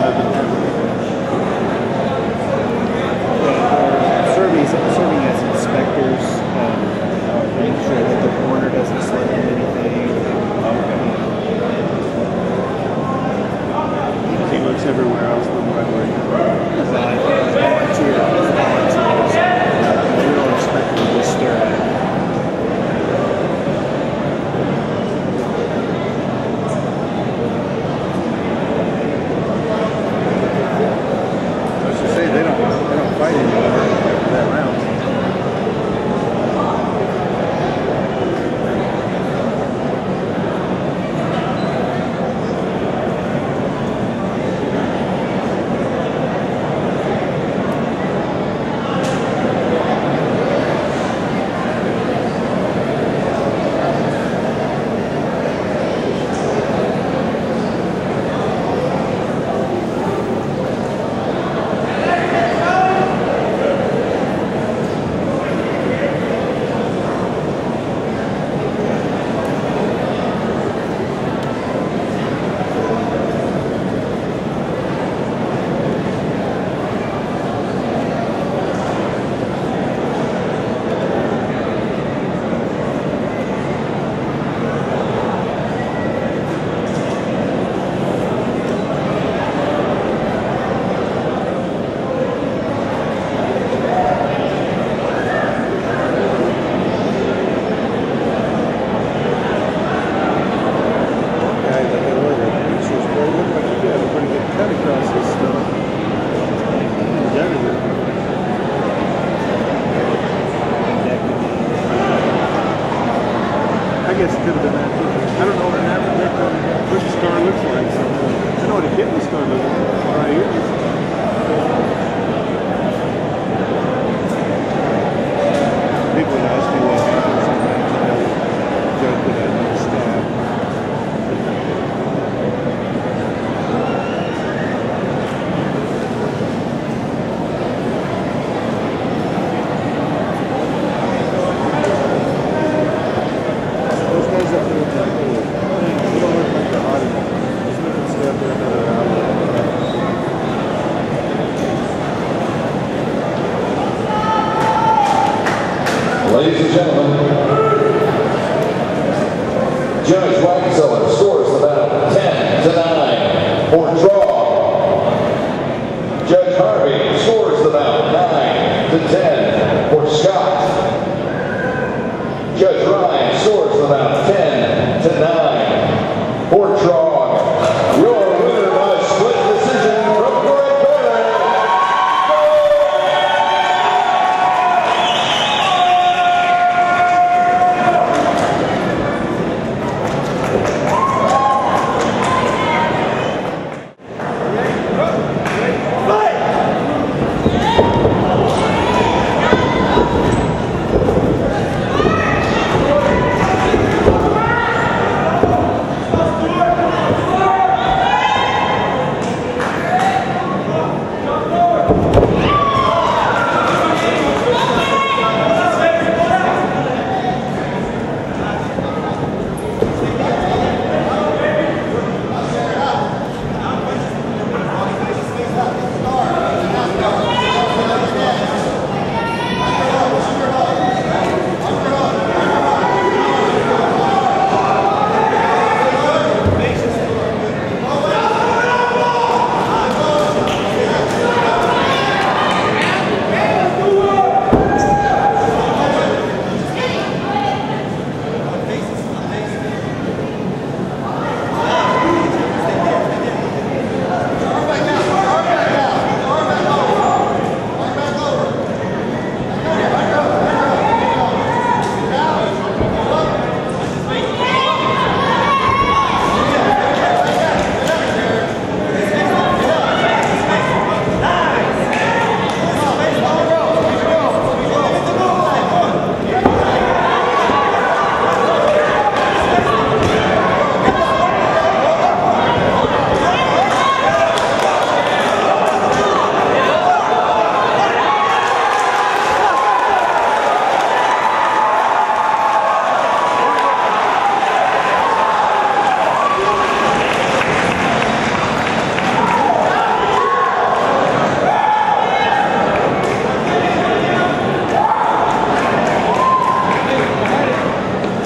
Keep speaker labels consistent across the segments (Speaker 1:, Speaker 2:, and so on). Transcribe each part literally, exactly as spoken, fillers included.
Speaker 1: Serving, serving as inspectors, um, making sure that the corner doesn't slip in anything.
Speaker 2: He looks everywhere else than right where you are.
Speaker 1: Volunteer, volunteers. We don't expect them to stare at it.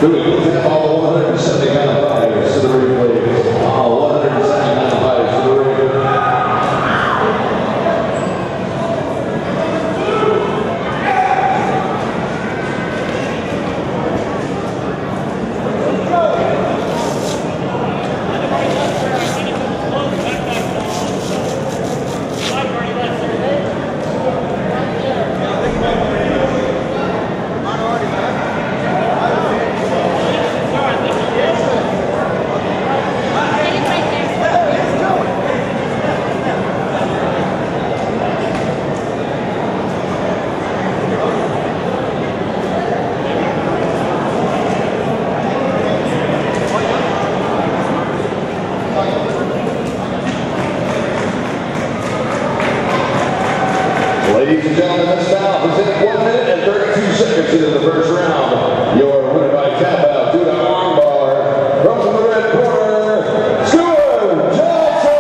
Speaker 3: Do we please have all the one hundred seventy pound fighters to the ring, please? All one hundred seventy pound fighters to the ring. Ladies and gentlemen, this now presenting one minute and thirty-two seconds into the first round. Your winner by tap out due to armbar from the red corner, Stuart Johnson.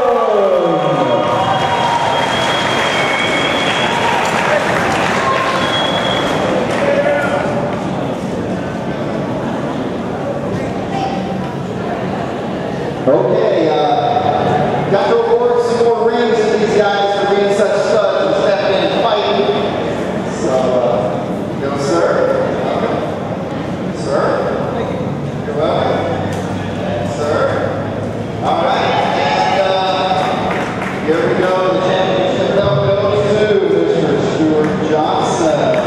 Speaker 4: Okay, uh, got to award some more rings to these guys for being such studs and stepping in and fighting. So, uh, go, sir. Welcome. Sir. You're welcome. Sir. All right, and uh, here we go. The championship belt goes to Mister Stuart Johnson.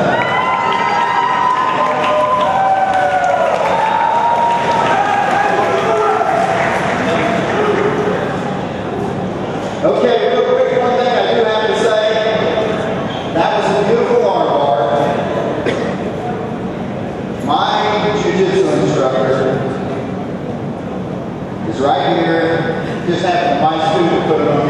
Speaker 4: Okay, real quick, one thing I do have to say, that was a beautiful armbar. My jiu-jitsu instructor is right here, just having my student put it on